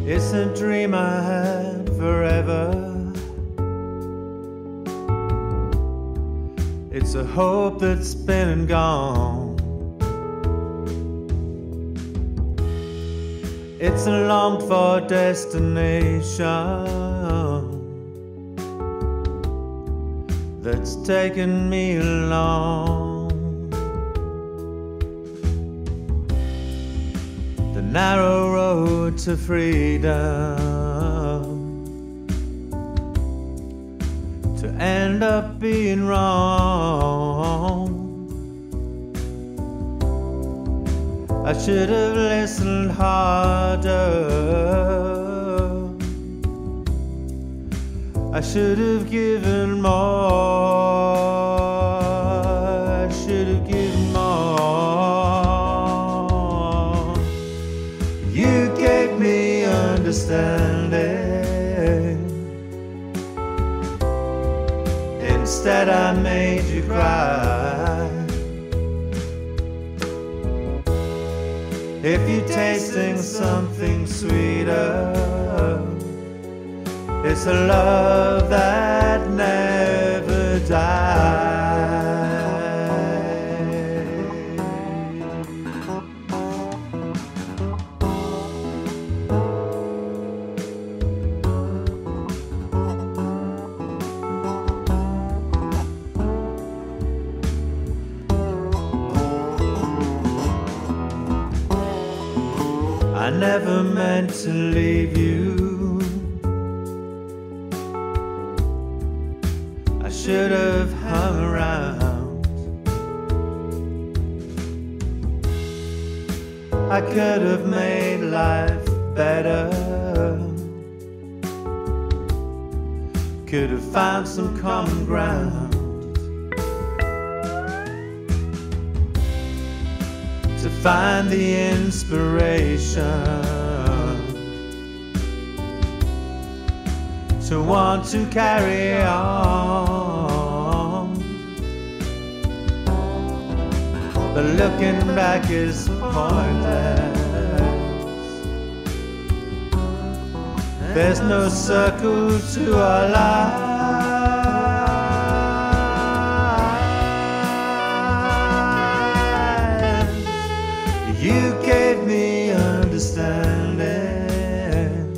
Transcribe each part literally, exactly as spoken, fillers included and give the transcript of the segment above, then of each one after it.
It's a dream I had forever. It's a hope that's been and gone. It's a longed for destination that's taken me along the narrow road to freedom, to end up being wrong. I should have listened harder. I should have given more. I should have given more. You gave me understanding. Instead I made you cry. If you're tasting something sweeter, it's a love that never dies. I never meant to leave you. I should have hung around. I could have made life better. Could have found some common ground. To find the inspiration to want to carry on. But looking back is pointless. There's no circle to our lives. You gave me understanding.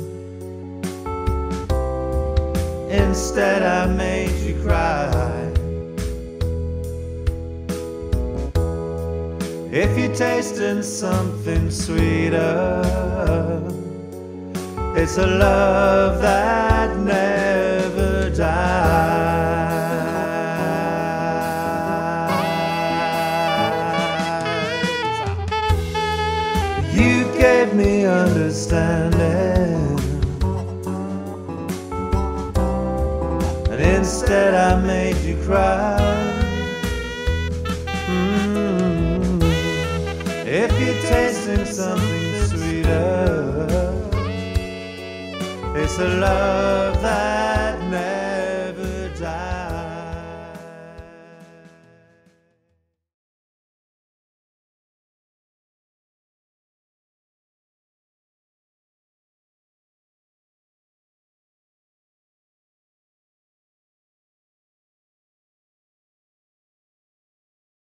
Instead I made you cry. If you're tasting something sweeter, it's a love that never dies. You gave me understanding, and instead I made you cry. Mm-hmm. If you're tasting something sweeter, it's a love that